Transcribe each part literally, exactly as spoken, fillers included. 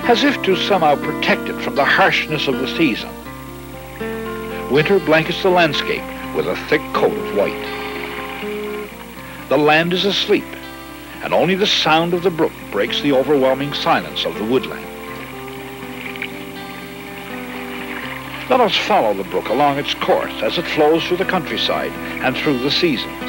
as if to somehow protect it from the harshness of the season. Winter blankets the landscape with a thick coat of white. The land is asleep, and only the sound of the brook breaks the overwhelming silence of the woodland. Let us follow the brook along its course as it flows through the countryside and through the seasons.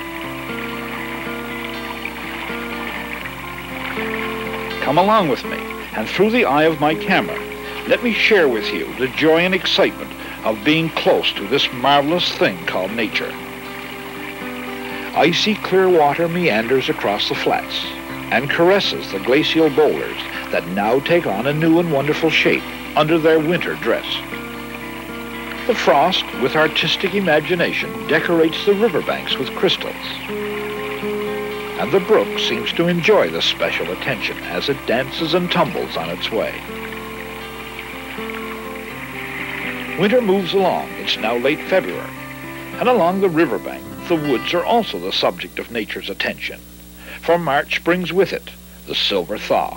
Come along with me, and through the eye of my camera, let me share with you the joy and excitement of being close to this marvelous thing called nature. Icy clear water meanders across the flats and caresses the glacial boulders that now take on a new and wonderful shape under their winter dress. The frost, with artistic imagination, decorates the riverbanks with crystals. And the brook seems to enjoy the special attention as it dances and tumbles on its way. Winter moves along. It's now late February, and along the riverbank, the woods are also the subject of nature's attention, for March brings with it the silver thaw.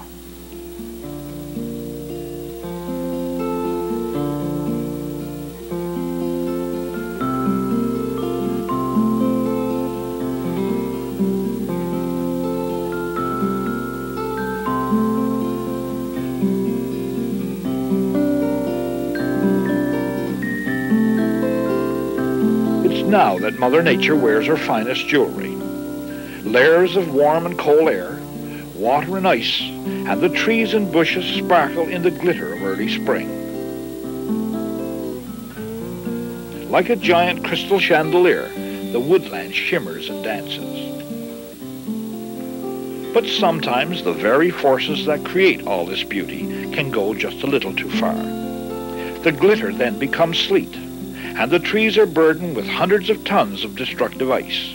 Now that Mother Nature wears her finest jewelry. Layers of warm and cold air, water and ice, and the trees and bushes sparkle in the glitter of early spring. Like a giant crystal chandelier, the woodland shimmers and dances. But sometimes the very forces that create all this beauty can go just a little too far. The glitter then becomes sleet, and the trees are burdened with hundreds of tons of destructive ice.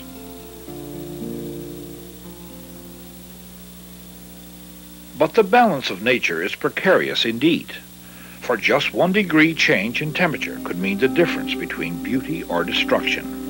But the balance of nature is precarious indeed, for just one degree change in temperature could mean the difference between beauty or destruction.